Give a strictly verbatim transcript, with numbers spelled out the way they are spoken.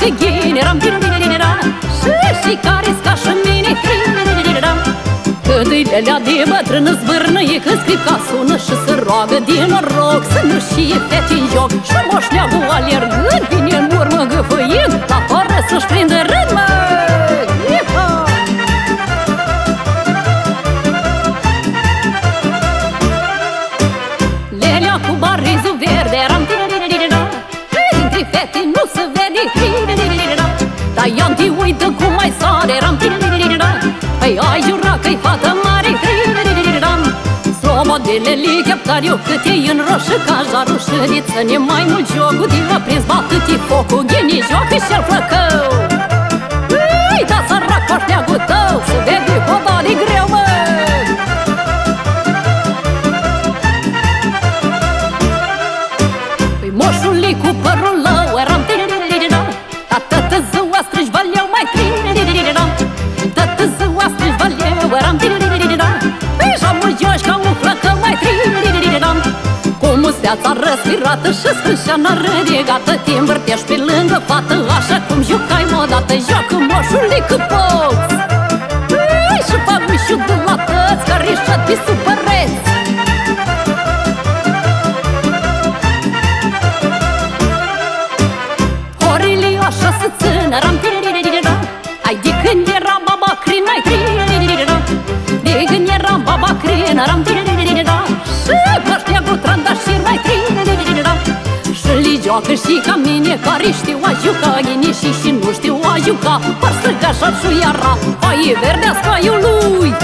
pe ghine, ram, și și care-s ca și mine, când-i lelea de bătrână zvârnăie, când scrip ca sună și se roagă din noroc să nu știe fete-n joc. Și moșneagul alergând vine în urmă gâfâind, la poră să-și prindă rând, mă! Lelea cu barizul verde, ram, dintre fete nu se vede, dar ea te uită cum mai sare, ram, păi ai jurat că-i fată mare, slobodele-li cheptariu, cât e în roșă ca jarul șăriță, ne mai mult jocul, de la prins bată-te focul, ghenii joacă și-al flăcău. Ui, da sărac corteagul tău, să vede voda de greu, mă! Păi moșul-i cu părul lău, eram da tătă ziua strâși văleau mai tătă ziua strâși văleau, eram păi și-am mult joși ca un flăcău mai cu musteața răspirată și scâșeana râdegată, te învârtești pe lângă fată, așa cum jucai odată, joacă moșului că poți. Păi și păgușul de la tăți, care și-a de supăreți. Horile așa se țină, ram, ai de când eram baba crin, ai de când eram baba crin, ram, și pășteagul trandașir mai și li joacă și ca mine, care știu a juca ghinișii și nu știu a juca, par să gașa și iara, aie verdea scaiului.